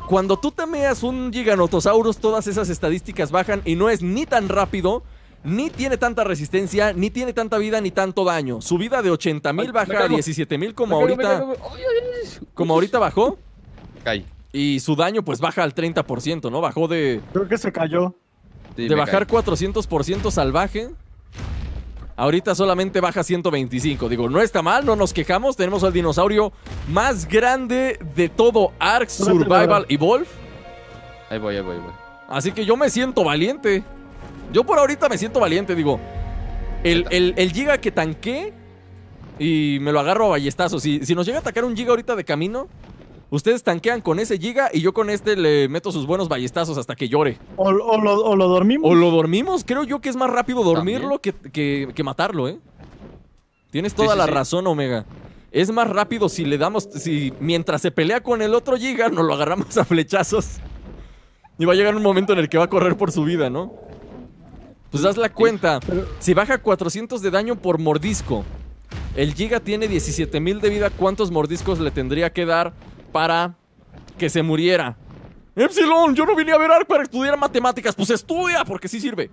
cuando tú tameas un Giganotosaurus, todas esas estadísticas bajan y no es ni tan rápido, ni tiene tanta resistencia, ni tiene tanta vida, ni tanto daño. Su vida de ochenta mil baja a diecisiete mil como Me caigo, me ahorita. caigo, me caigo. Ay, ay, ay. Como ahorita bajó. Caí. Y su daño pues baja al treinta por ciento, ¿no? Bajó de, Creo que se cayó. Sí, de me bajar caí. cuatrocientos por ciento salvaje. Ahorita solamente baja ciento veinticinco. Digo, no está mal, no nos quejamos. Tenemos al dinosaurio más grande de todo Ark Survival Evolve. Ahí voy, ahí voy, ahí voy. Así que yo me siento valiente. Yo por ahorita me siento valiente, digo. El, el, el Giga que tanqué y me lo agarro a ballestazos. Si, si nos llega a atacar un Giga ahorita de camino, ustedes tanquean con ese Giga y yo con este le meto sus buenos ballestazos hasta que llore. O, o lo, o lo dormimos. O lo dormimos, creo yo que es más rápido dormirlo que, que, que matarlo, ¿eh? Tienes toda Sí, sí, la sí. razón, Omega. Es más rápido si le damos, si mientras se pelea con el otro Giga, nos lo agarramos a flechazos. Y va a llegar un momento en el que va a correr por su vida, ¿no? Pues haz la cuenta. Si baja cuatrocientos de daño por mordisco, el Giga tiene diecisiete mil de vida, ¿cuántos mordiscos le tendría que dar para que se muriera? Epsilon, yo no vine a ver Ark para estudiar matemáticas. Pues estudia, porque sí sirve.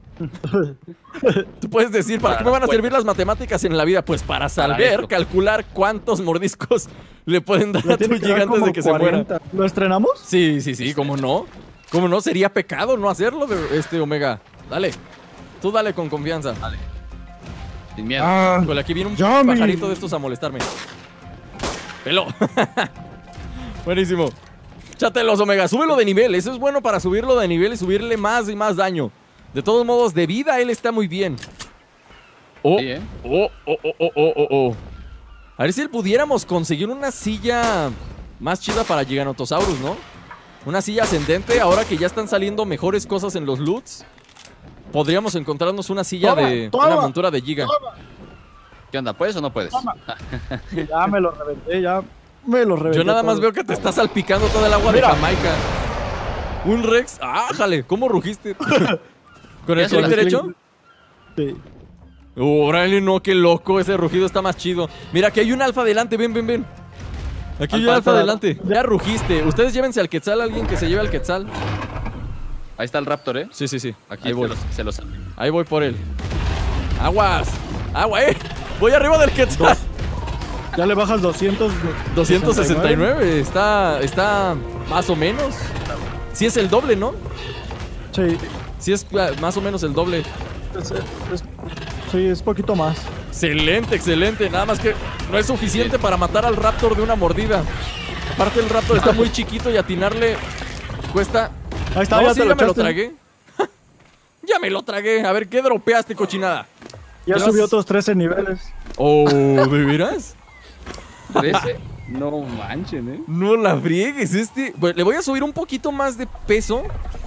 Tú puedes decir, ¿para, Para qué me van a las servir las matemáticas en la vida? Pues para saber, esto. calcular cuántos mordiscos le pueden dar Le a tu tiene que Giga dar antes como de que se muera. cuarenta. ¿Lo estrenamos? Sí, sí, sí, ¿cómo no? ¿Cómo no? Sería pecado no hacerlo, de este Omega. Dale. Tú dale con confianza. Sin miedo. Ah, Híjole, aquí viene un Yummy. pajarito de estos a molestarme. Pelo. Buenísimo. Chátelos, Omega. Súbelo de nivel. Eso es bueno para subirlo de nivel y subirle más y más daño. De todos modos, de vida él está muy bien. Oh, Sí, ¿eh? oh, oh, oh, oh, oh, oh, oh. A ver si pudiéramos conseguir una silla más chida para Giganotosaurus, ¿no? Una silla ascendente. Ahora que ya están saliendo mejores cosas en los loots, podríamos encontrarnos una silla Toma, de... toma, una montura de Giga. ¿Qué onda? ¿Puedes o no puedes? ya me lo reventé, ya me lo reventé. Yo nada más todo. veo que te está salpicando todo el agua Mira. de Jamaica. Un Rex. ¡Ah, jale! ¿Cómo rugiste? ¿Con el Ya se clic las- derecho? Sí. Órale, no, qué loco. Ese rugido está más chido. Mira, aquí hay un alfa adelante. Ven, ven, ven. Aquí hay un Alfa, alfa alfa. adelante. Ya rugiste. Ustedes llévense al Quetzal. Alguien que se lleve al Quetzal. Ahí está el Raptor, ¿eh? Sí, sí, sí. Aquí Ahí se voy. los, se los... Ahí voy por él. Aguas. Agua, eh. Voy arriba del Quetzal. Ya le bajas doscientos. doscientos sesenta y nueve. Está, está más o menos. Sí es el doble, ¿no? Sí, Sí es ah, más o menos el doble. es, es- sí, es poquito más. Excelente, excelente. Nada más que no es suficiente para matar al Raptor de una mordida. Aparte el Raptor está muy chiquito y atinarle cuesta... Ahí está, No, ya sí, te ya lo me lo echaste. tragué. Ya me lo tragué. A ver, ¿qué dropeaste, cochinada? Ya ¿Qué subió vas- otros trece niveles. Oh, ¿de veras? ¿trece? No manchen, ¿eh? No la friegues, este... Pues, le voy a subir un poquito más de peso.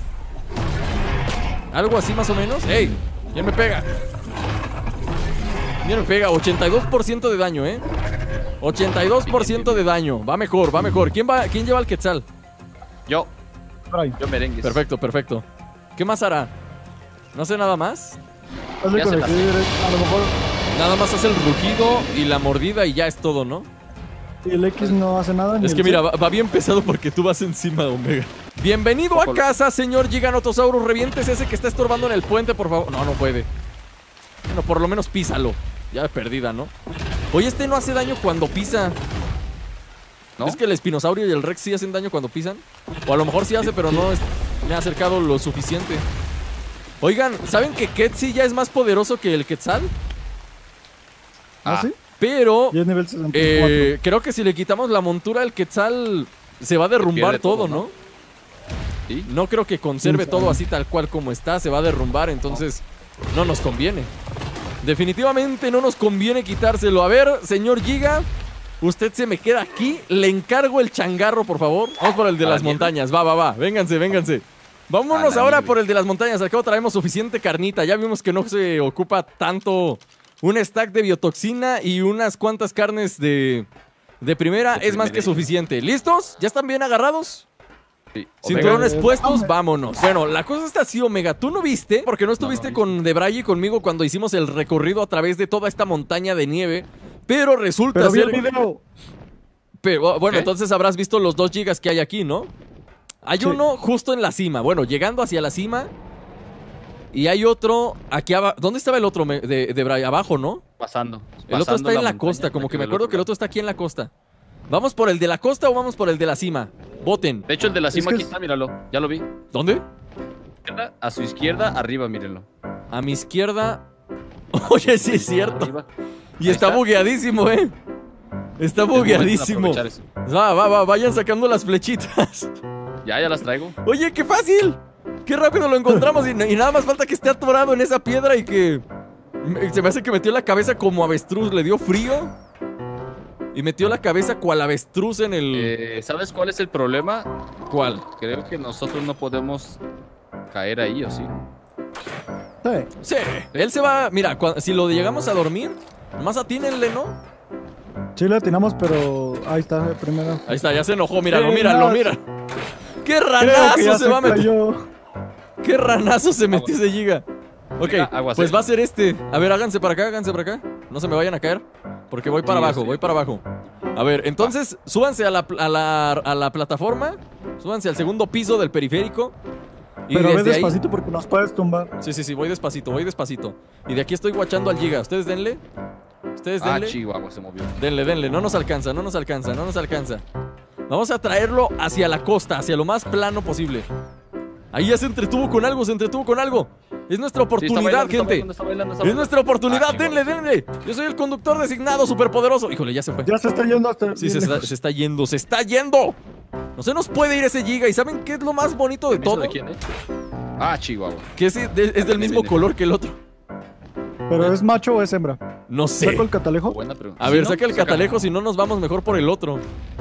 Algo así más o menos. ¡Ey! ¿Quién me pega? ¿Quién me pega? ochenta y dos por ciento de daño, ¿eh? ochenta y dos por ciento de daño. Va mejor, va mejor. ¿Quién, va, ¿Quién lleva al Quetzal? Yo, Por ahí. yo merengues. Perfecto, perfecto. ¿Qué más hará? ¿No hace nada más? Hazle Ya con se el las- clic derecho, a lo mejor. Nada más hace el rugido y la mordida y ya es todo, ¿no? Y el X no hace nada. ni Es el que mira, Z. va, va bien pesado porque tú vas encima de Omega. Bienvenido a Poco- casa, señor Giganotosaurus. Revientes ese que está estorbando en el puente, por favor. No, no puede. Bueno, por lo menos písalo. Ya de perdida, ¿no? Oye, este no hace daño cuando pisa. ¿No? ¿Es que el espinosaurio y el Rex sí hacen daño cuando pisan? O a lo mejor sí hace, pero no es- me ha acercado lo suficiente. Oigan, ¿saben que Ketsi ya es más poderoso que el Quetzal? ¿Ah, Ah. sí? Pero Y es nivel sesenta y cuatro. eh, creo que si le quitamos la montura al Quetzal se va a derrumbar pierde todo, todo, ¿no? ¿no? ¿Sí? No creo que conserve Sí, todo sabe. así tal cual como está, se va a derrumbar, entonces no nos conviene. Definitivamente no nos conviene quitárselo. A ver, señor Giga, usted se me queda aquí, le encargo el changarro, por favor. Vamos por el de ¿A las la mierda? montañas, va, va, va, vénganse, vénganse. Vámonos A la ahora mierda. por el de las montañas, al cabo traemos suficiente carnita, ya vimos que no se ocupa tanto un stack de biotoxina y unas cuantas carnes de, de primera, De es más que primera. suficiente. ¿Listos? ¿Ya están bien agarrados? Sí. Cinturones Omega. puestos, vámonos. Bueno, la cosa está así, Omega. Tú no viste, porque no estuviste No, no con Debray y conmigo cuando hicimos el recorrido a través de toda esta montaña de nieve. Pero resulta Pero vi ser. el video. Pero, bueno, ¿Qué? entonces habrás visto los dos gigas que hay aquí, ¿no? Hay Sí. uno justo en la cima. Bueno, llegando hacia la cima. Y hay otro aquí abajo. ¿Dónde estaba el otro me- de, de Bray? Abajo, ¿no? Pasando. El otro está en la costa. Como que me acuerdo que el otro está aquí en la costa. ¿Vamos por el de la costa o vamos por el de la cima? Voten. De hecho, el de la cima que aquí es- está, míralo. Ya lo vi. ¿Dónde? A su izquierda, arriba, mírenlo. A mi izquierda. Oye, sí es cierto. Arriba. Y Ahí está está. bugueadísimo, ¿eh? Está Es momento de bugueadísimo. aprovechar eso. Va, va, va, vayan sacando las flechitas. Ya, ya las traigo. Oye, qué fácil. Qué rápido lo encontramos y, y nada más falta que esté atorado en esa piedra y que... me- Se me hace que metió la cabeza como avestruz, le dio frío. Y metió la cabeza cual avestruz en el... Eh, ¿Sabes cuál es el problema? ¿Cuál? Creo que nosotros no podemos caer ahí, ¿o sí? Sí. Sí, él se va... Mira, cua- si lo llegamos a dormir, nomás atínenle, ¿no? Sí le atinamos, pero ahí está, primero. Ahí está, ya se enojó, míralo, Sí, míralo, no, mira. ¡Qué Creo que ranazo ya se va a meter! cayó. ¡Qué ranazo se metió ese giga! Ok, Mira, aguas, pues eh. va a ser este. A ver, háganse para acá, háganse para acá. No se me vayan a caer. Porque voy para Sí, abajo, sí. voy para abajo. A ver, entonces, súbanse a la, pl- a la, a la plataforma. Súbanse al segundo piso del periférico. Y Pero ve desde ahí... despacito porque nos puedes tumbar. Sí, sí, sí, voy despacito, voy despacito. Y de aquí estoy guachando al giga. Ustedes denle. Ustedes Ah, denle. Chihuahua, se movió. Denle, denle, no nos alcanza, no nos alcanza, no nos alcanza. Vamos a traerlo hacia la costa, hacia lo más plano posible. Ahí ya se entretuvo con algo, se entretuvo con algo. Es nuestra Sí, está oportunidad, bailando, está gente. bailando, está bailando, está Es bailando. nuestra oportunidad, Ah, denle, denle. Yo soy el conductor designado, superpoderoso. Híjole, ya se fue. Ya se está yendo hasta. Sí, se bien está, lejos. se está yendo, se está yendo. No se nos puede ir ese giga. ¿Y saben qué es lo más bonito de ¿Permiso todo? de quién, eh? Ah, Chihuahua. Que es, de- es del mismo viene. color que el otro. Pero ¿es macho o es hembra? No sé. ¿Saco el catalejo? Buena pregunta. A Sí, ver, ¿no? saca el Saca. catalejo, si no nos vamos mejor por el otro.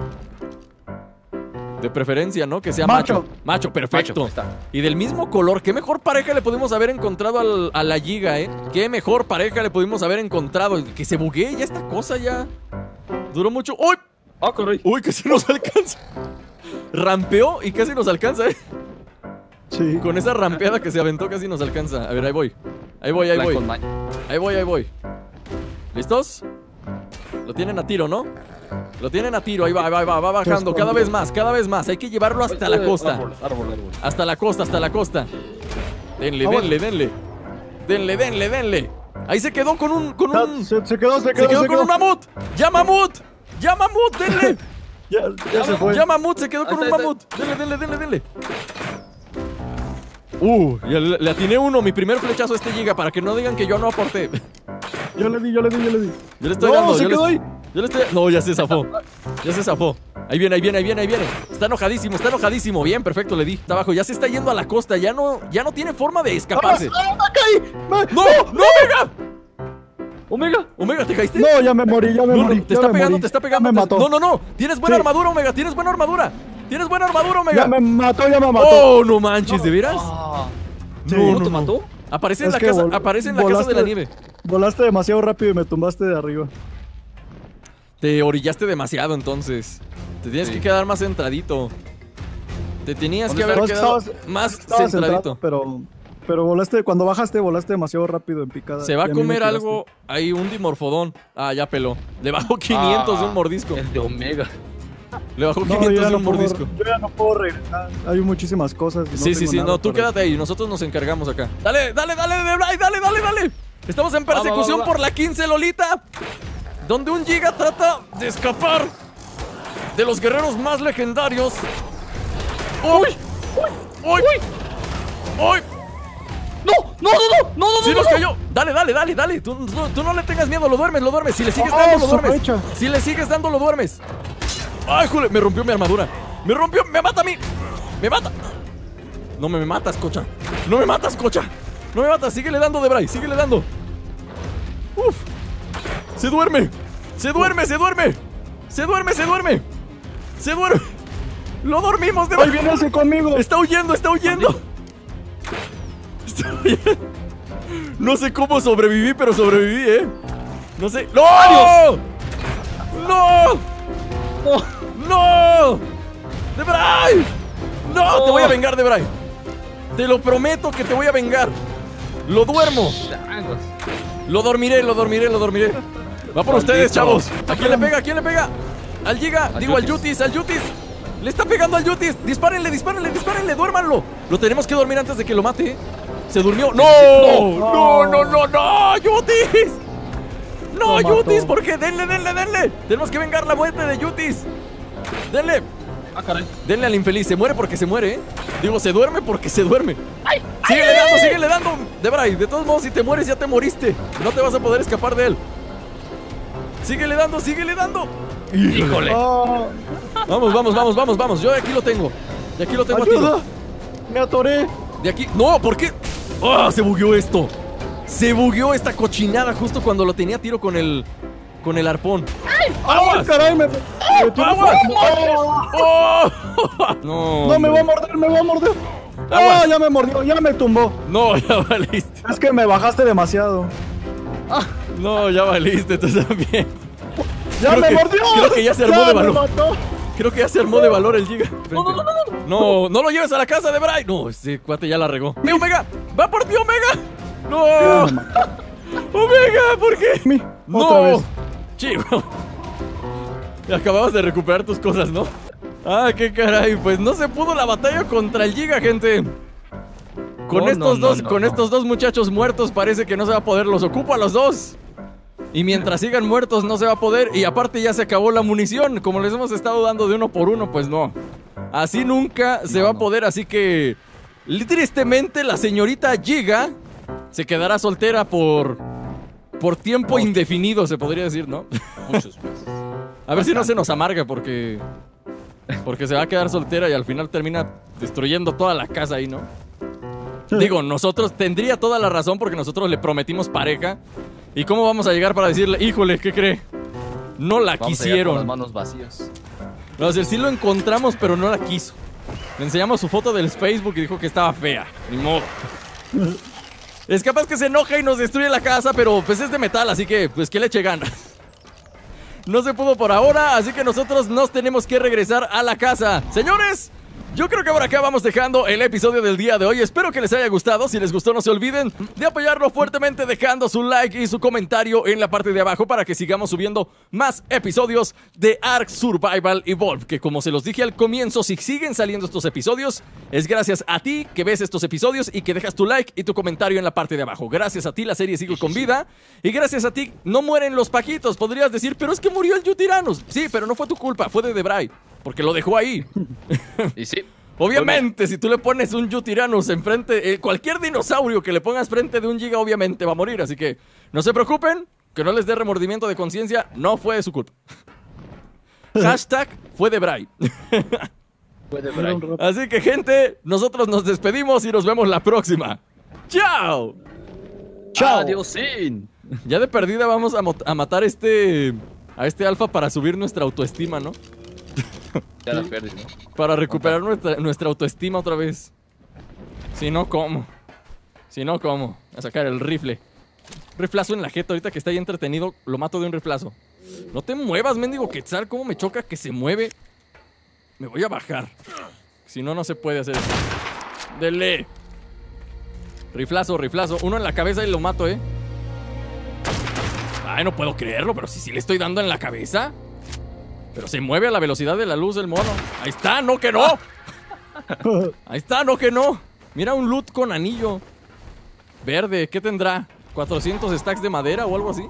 De preferencia, ¿no? Que sea macho. Macho. Macho, perfecto. Macho, ahí está. Y del mismo color. ¿Qué mejor pareja le pudimos haber encontrado al- a la giga, eh? ¿Qué mejor pareja le pudimos haber encontrado? Que se buguee ya esta cosa ya. Duró mucho. ¡Uy! Ah, corre. ¡Uy, casi nos alcanza! Rampeó y casi nos alcanza, eh. Sí. Con esa rampeada que se aventó casi nos alcanza. A ver, ahí voy. Ahí voy, ahí Blanco voy. en maña. Ahí voy, ahí voy. ¿Listos? Lo tienen a tiro, ¿no? Lo tienen a tiro, ahí va, ahí va, ahí va, va bajando. Cada vez más, cada vez más. Hay que llevarlo hasta la costa. Árbol, árbol, árbol. Hasta la costa, hasta la costa. Denle, Vamos. denle, denle. Denle, denle, denle. Ahí se quedó con un. Con Ah, un Se, se quedó, se se quedó, quedó se con quedó. un mamut. ¡Ya mamut! ¡Ya mamut! ¡Denle! Ya, ya se fue. ¡Ya mamut! Se quedó con Ahí un está, ahí mamut. Denle, denle, denle, denle. Uh, ya le, le atiné uno, mi primer flechazo a este giga para que no digan que yo no aporté. Yo le di, yo le di, yo le di. Yo le estoy No, dando. se yo le- quedó ahí. Yo le estoy. No, ya se zafó. Ya se zafó. Ahí viene, ahí viene, ahí viene, ahí viene. Está enojadísimo, está enojadísimo. Bien, perfecto, le di. Está abajo. Ya se está yendo a la costa. Ya no, ya no tiene forma de escaparse. ¡Ah, ah, caí! Ma- ¡No! ¡No, Omega! Omega. Omega, ¿te caíste? No, ya me morí, ya me No, no, morí. te ya está me pegando, morí. te está Ya pegando. me te- mató. No, no, no. Tienes buena Sí. armadura, Omega. Tienes buena armadura. Tienes buena armadura, Omega. Ya me mató, ya me mató. Oh, no manches, ¿de veras? Ah, Sí. no, ¿Cómo no, te no. mató? Aparece en Es la que casa, vol- aparece en la casa de la volaste- nieve. Volaste demasiado rápido y me tumbaste de arriba. Te orillaste demasiado entonces. Te tienes Sí. que quedar más centradito. Te tenías que ¿Dónde haber No, es que quedado estabas- más Estaba centradito. centrado, pero, pero volaste, cuando bajaste, volaste demasiado rápido en picada. Se va y a mí me comer tiraste. algo ahí, un dimorfodón. Ah, ya peló. Le bajó quinientos de un mordisco. El de Omega. Le bajó No, yo quinientos ya de no un puedo- mordisco. Yo ya no puedo regresar. Hay muchísimas cosas. y no Sí, sí, tengo sí, nada no, tú para- quédate ahí, nosotros nos encargamos acá. Dale, dale, dale, Debray, dale, dale, dale. Estamos en persecución va, va. por la quince, Lolita. Donde un giga trata de escapar de los guerreros más legendarios. ¡Uy! ¡Uy! ¡Uy! ¡No! ¡No, no, no! ¡No, no, ¡Sí no! nos no. cayó! Dale, dale, dale, dale. Tú, tú- tú no le tengas miedo, lo duermes, lo duermes. Si le sigues ¡Oh, dando, lo su duermes. mecha! Si le sigues dando, lo duermes. ¡Ay, jule! Me rompió mi armadura. Me rompió, me mata a mí. Me mata. No me, me matas, cocha. No me matas, cocha. No me matas, síguele dando, Debray, síguele dando. Uf. Se duerme. Se duerme, se duerme. Se duerme, se duerme. Se duerme. Lo dormimos, ¡Ay, Debray. viene ese conmigo! Está huyendo, está huyendo. Está huyendo. No sé cómo sobreviví, pero sobreviví, ¿eh? No sé. ¡No! ¡Adiós! ¡No! No. ¡No! ¡Debray! ¡No! Te voy a vengar, Debray. Te lo prometo que te voy a vengar. Lo duermo. Changos. Lo dormiré, lo dormiré, lo dormiré. Va por Maldito. ustedes, chavos. ¿A quién le pega? ¿A quién le pega? Al Giga, Al digo al Yutis. Yutis, al Yutis. Le está pegando al Yutis. Dispárenle, dispárenle, dispárenle, duérmanlo. Lo tenemos que dormir antes de que lo mate. Se durmió. ¡No! ¡No, no, no, no! ¡Yutis! ¡No, Yutis! ¿Por qué? ¡Denle, denle, denle! Tenemos que vengar la muerte de Yutis. ¡Denle! Ah, caray. Denle al infeliz. Se muere porque se muere, ¿eh? Digo, se duerme porque se duerme. ¡Ay! ¡Síguele ay, dando, ay, síguele dando! Debray, de todos modos, si te mueres ya te moriste. No te vas a poder escapar de él. Síguele dando, síguele dando. ¡Híjole! Oh. Vamos, vamos, vamos, vamos, vamos. Yo de aquí lo tengo. De aquí lo tengo a tiro. Me atoré. De aquí. No, ¿por qué? ¡Oh! Se bugueó esto. Se bugueó esta cochinada justo cuando lo tenía a tiro con el. Con el arpón. ¡Ay! ¡Aguas! ¡Caray! Me, me ¡Aguas! ¡Oh! No. No, me va a morder, me va a morder. ¡Ah! Oh, ya me mordió, ya me tumbó. No, ya valiste. Es que me bajaste demasiado. Ah, no, ya valiste, tú también. ¡Ya creo me que, mordió! Creo que ya se armó ya de valor. Me mató. Creo que ya se armó de valor el Giga. No, no, no, no, no. No, no lo lleves a la casa de Bray. No, ese cuate ya la regó. ¡Mi Omega! ¡Va por ti, Omega! ¡No! ¡Omega! ¿Por qué? Mi, no. Otra vez. Chico. Acababas de recuperar tus cosas, ¿no? Ah, qué caray. Pues no se pudo la batalla contra el Giga, gente. Con no, estos no, dos, no, no, con no. estos dos muchachos muertos parece que no se va a poder. Los ocupo a los dos. Y mientras sigan muertos no se va a poder. Y aparte ya se acabó la munición. Como les hemos estado dando de uno por uno, pues no. Así nunca se no, va a no. poder. Así que tristemente la señorita Giga se quedará soltera por por tiempo indefinido, se podría decir, ¿no? Muchos meses. A ver si no se nos amarga porque porque se va a quedar soltera y al final termina destruyendo toda la casa ahí, ¿no? Digo, nosotros tendría toda la razón porque nosotros le prometimos pareja. ¿Y cómo vamos a llegar para decirle, híjole, ¿qué cree? No la Vamos a llegar con quisieron. las manos vacías. No, o sea, sí lo encontramos, pero no la quiso. Le enseñamos su foto del Facebook y dijo que estaba fea. Ni modo. Es capaz que se enoja y nos destruye la casa, pero pues es de metal, así que pues que le eche ganas. No se pudo por ahora, así que nosotros nos tenemos que regresar a la casa. Señores, yo creo que por acá vamos dejando el episodio del día de hoy. Espero que les haya gustado. Si les gustó, no se olviden de apoyarlo fuertemente dejando su like y su comentario en la parte de abajo para que sigamos subiendo más episodios de Ark Survival Evolved. Que como se los dije al comienzo, si siguen saliendo estos episodios, es gracias a ti que ves estos episodios y que dejas tu like y tu comentario en la parte de abajo. Gracias a ti la serie sigue con vida. Y gracias a ti no mueren los paquitos. Podrías decir, pero es que murió el Yutiranos. Sí, pero no fue tu culpa, fue de Debray. Porque lo dejó ahí. Y sí. Obviamente, si tú le pones un Yutiranos enfrente, eh, cualquier dinosaurio que le pongas frente de un Giga, obviamente va a morir. Así que no se preocupen, que no les dé remordimiento de conciencia, no fue de su culpa. Hashtag fue de Bray. Fue de Bray. Así que, gente, nosotros nos despedimos y nos vemos la próxima. ¡Chao! ¡Chao! ¡Adiósín! Ya de perdida vamos a, a matar este, a este alfa para subir nuestra autoestima, ¿no? Ya la perdí, ¿no? Para recuperar nuestra, nuestra autoestima otra vez. Si no, ¿cómo? Si no, ¿cómo? A sacar el rifle. Riflazo en la jeta, ahorita que está ahí entretenido, lo mato de un riflazo. No te muevas, mendigo Quetzal, cómo me choca que se mueve. Me voy a bajar. Si no, no se puede hacer eso. Dele. Riflazo, riflazo. Uno en la cabeza y lo mato, ¿eh? Ay, no puedo creerlo, pero si sí le estoy dando en la cabeza. Pero se mueve a la velocidad de la luz del mono. Ahí está, no que no. Ahí está, no que no. Mira un loot con anillo verde, ¿qué tendrá? ¿cuatrocientos stacks de madera o algo así?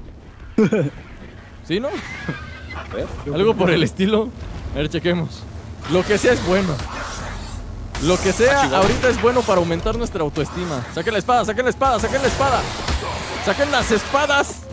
¿Sí, no? A ver. Algo por el estilo. A ver, chequemos. Lo que sea es bueno. Lo que sea ahorita es bueno para aumentar nuestra autoestima. Saquen la espada, saquen la espada, saquen la espada. Saquen las espadas.